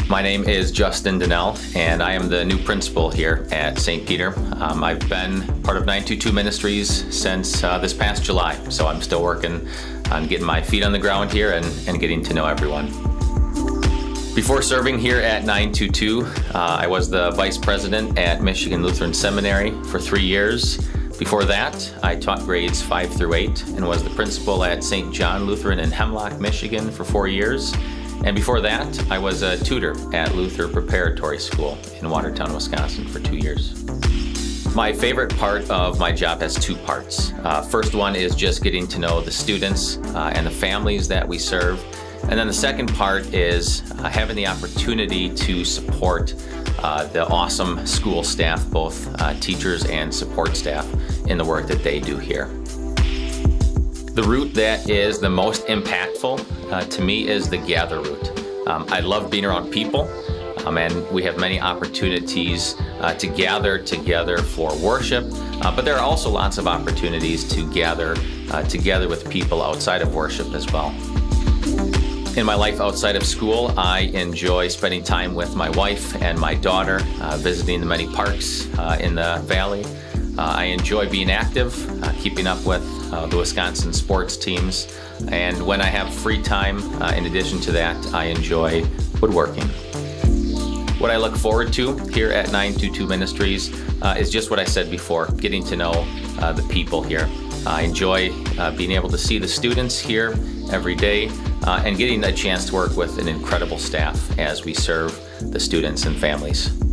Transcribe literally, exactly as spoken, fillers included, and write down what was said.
My name is Justin Danell, and I am the new principal here at Saint Peter. Um, I've been part of nine two two Ministries since uh, this past July, so I'm still working on getting my feet on the ground here and, and getting to know everyone. Before serving here at nine two two, uh, I was the vice president at Michigan Lutheran Seminary for three years. Before that, I taught grades five through eight and was the principal at Saint John Lutheran in Hemlock, Michigan for four years. And before that, I was a tutor at Luther Preparatory School in Watertown, Wisconsin for two years. My favorite part of my job has two parts. Uh, first one is just getting to know the students uh, and the families that we serve. And then the second part is uh, having the opportunity to support uh, the awesome school staff, both uh, teachers and support staff, in the work that they do here. The route that is the most impactful uh, to me is the gather route. Um, I love being around people, um, and we have many opportunities uh, to gather together for worship, uh, but there are also lots of opportunities to gather uh, together with people outside of worship as well. In my life outside of school, I enjoy spending time with my wife and my daughter, uh, visiting the many parks uh, in the valley. Uh, I enjoy being active, uh, keeping up with uh, the Wisconsin sports teams, and when I have free time, uh, in addition to that, I enjoy woodworking. What I look forward to here at nine two two Ministries uh, is just what I said before, getting to know uh, the people here. I enjoy uh, being able to see the students here every day uh, and getting a chance to work with an incredible staff as we serve the students and families.